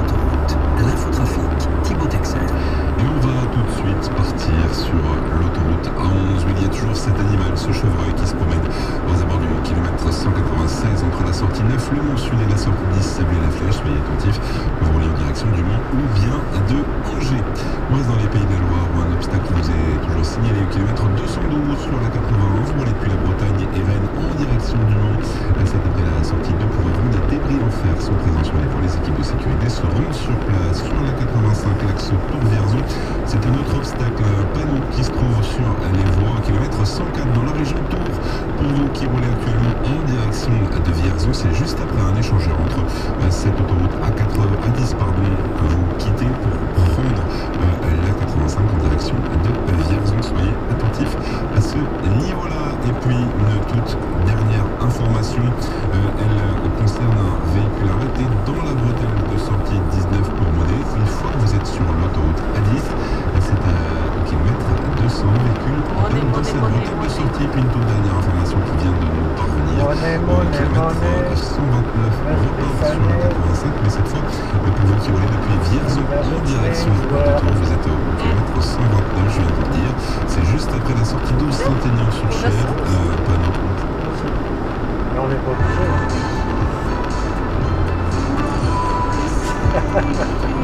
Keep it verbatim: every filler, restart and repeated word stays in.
l'autoroute. L'infotrafic, Thibaut Texel. Et on va tout de suite partir sur l'autoroute A onze où il y a toujours cet animal, ce chevreuil qui se promène aux abords du kilomètre cent quatre-vingt-seize entre la sortie neuf Le Mont Sud et la sortie dix Sablé-la-Flèche. Soyez attentifs, vous roulez en direction du Mans ou bien de Angers. On reste dans les Pays de la Loire où un obstacle nous est toujours signalé au kilomètre deux cent douze sur la quatre-vingt-un. Vous roulez depuis la Bretagne et Rennes en direction du Mans. C'est après la sortie deux pour vous. Des débris en fer sont présents sur les voies. Les équipes de sécurité se rendent sur place. Sur la quatre-vingt-cinq, l'axe Tours-Vierzon, c'est un autre obstacle, un panneau qui se trouve sur les voies au kilomètre cent quatre dans la région Tours. Pour vous qui roulez actuellement en direction de Vierzon, c'est juste après un échangeur entre cette autoroute A quatre, A dix pardon, que vous quittez pour prendre la quatre-vingt-cinq en direction de Vierzon. Soyez attentifs à ce niveau-là. Et puis une toute dernière information, euh, elle concerne un véhicule arrêté dans la bretelle de sortie dix-neuf pour Monet. Une fois que vous êtes sur l'autoroute A dix, c'est à kilomètre deux cents, véhicule Monnaie, dans cette bretelle de sortie. Puis une toute dernière information qui vient de nous parvenir. Monnaie, Au monnaie, kilomètre monnaie. cent vingt-neuf, on repart sur la quatre-vingt-cinq, mais cette fois, pour vous qui roulez depuis Vierzon en direction de Tours, vous êtes au kilomètre cent vingt-neuf, je viens de vous le dire. C'est juste après la sortie douze Saint-Aignan-sur-Cher, euh, panneau. Mais on n'est pas obligé.